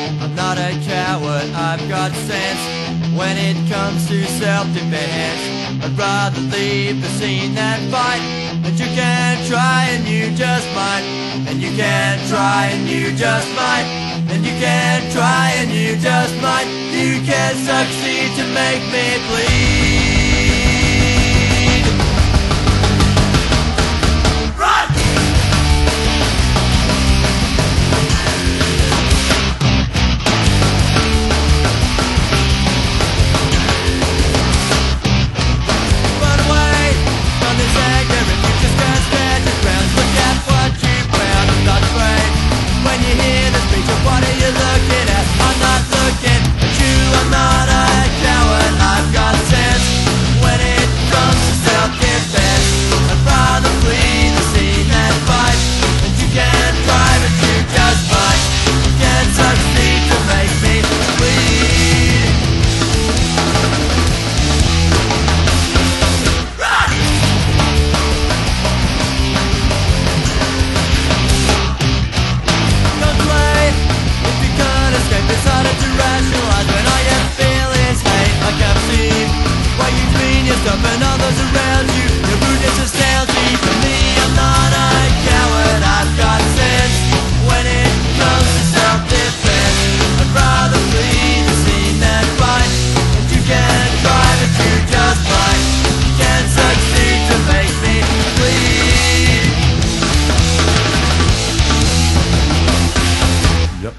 I'm not a coward, I've got sense when it comes to self-defense. I'd rather leave the scene than fight. And you can try and you just might. And you can try and you just might. And you can try and you just might. You can succeed to make me bleed. And others around you, your rudeness astounds me. For me, I'm not a coward, I've got sense when it comes to self-defense. I'd rather flee the scene than fight. And you can try, but you just might. You can succeed to make me bleed. Yep.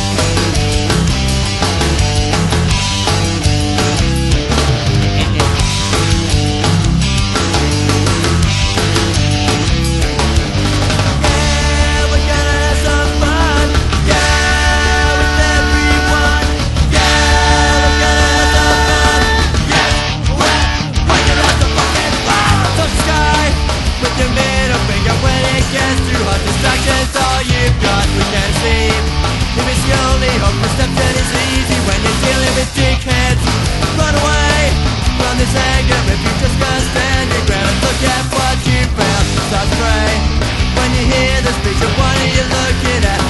Distraction's all you've got, we can see. If it's the only hope, perception is easy when you're dealing with dickheads. Run away from this anger if you just can't stand your ground. Look at what you found, start to pray. When you hear the speech of what are you looking at?